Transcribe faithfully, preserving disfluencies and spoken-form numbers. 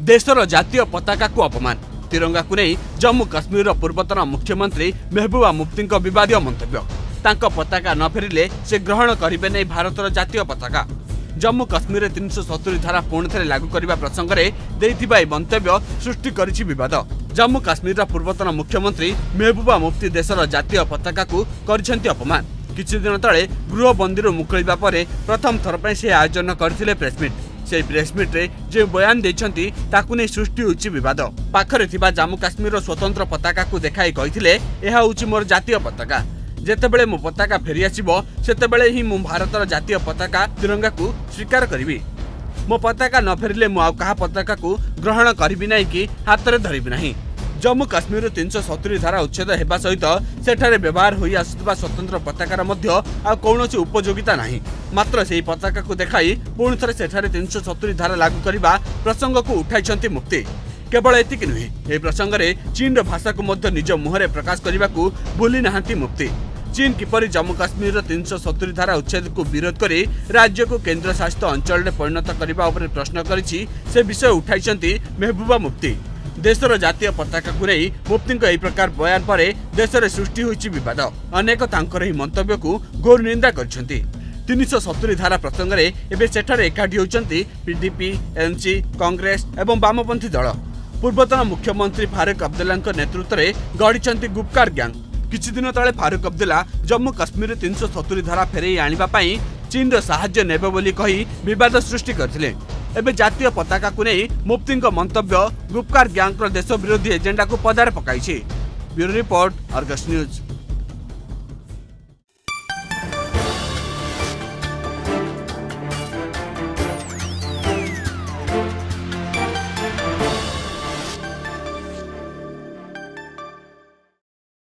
देशर जातीय पताका को अपमान तिरंगा को नहीं जम्मू काश्मीर पूर्वतन मुख्यमंत्री महबूबा मुफ्ती विवाद मंतव्य तांको पताका न फेरिले से ग्रहण करेंगे नहीं भारतर जातीय पताका। जम्मू काश्मीर तीन सौ सतुरी धारा पुणी थे लागू करने प्रसंग में मंतव्य सृष्टि करिछि विवाद। जम्मू काश्मीर पूर्वतन मुख्यमंत्री महबूबा मुफ्ती देशर जातीय पताका को करिसेंति अपमान। किछि दिन तले गृहबंदी मुकुलिबा परे प्रथम थर पर से आयोजन करथिले प्रेसमिट। से प्रेसमिट रे जे बयान देछंती ताकु नै सृष्टि होछि विवाद। पाखरे थिबा जम्मू काश्मीर स्वतंत्र पताका को देखाई कहिथिले एहा होछि मोर जातीय पताका। जेतेबेले मो पताका फेरी आसीबो सेतेबेले ही मो भारतर जातीय पताका तिरंगा को स्वीकार करिवि। मो पताका न फेरिले मो आ कहा पताका को ग्रहण करिवि नै कि हाथ रे धरिवि नाही। जम्मू काश्मीर तीन सौ सतुरी धारा उच्छेद हेबा सहित सेठारे व्यवहार होई आसुवा स्वतंत्र पताकार मध्य आ कौनसी उपयोगिता नाही। मात्र सेही पताका को देखाई पुणी थे सेठारे तीन सौ सतुरी धारा लागू करने प्रसंग को उठाई मुफ्ती। केवल एतिक नुहे ए प्रसंग में चीन भाषा को मध्य निज मुहरे प्रकाश करने को भूली नाहांती मुफ्ती। चीन किपरि जम्मू काश्मीर तीन सौ सतुरी धारा उच्छेद को विरोध करी राज्य को केन्द्र शासित अंचल में परिणत करने उपर प्रश्न करिछि से विषय उठाई महबूबा मुफ्ती। देशर जातीय पताका को नहीं मुफ्ती यह प्रकार बयान पर देश में सृष्टि होइछि विवाद। अनेक तांकर ही मंतव्य को घोर निंदा करछंती। तीन सौ सतुरी धारा प्रसंग में एवं सेठारे एकाठी होइछंती पीडीपी, एनसी, कांग्रेस एवं वामपंथी दल। पूर्वतन मुख्यमंत्री फारूक अब्दुल्ला नेतृत्व में गढ़ी गुपकार गैंग। किछि दिन तले फारूक अब्दुल्ला जम्मू काश्मीर तीन सौ सतुरी धारा फेरई आनिबा पई चीन साहाय्य नेबे बोली कही विवाद सृष्टि करथिले। एबे जातीय पताका को नहीं मुफ्ती मंतव्य गुपकार गैंग देश विरोधी एजेंडा को पदार पकाइछि। Bureau report, Argus news.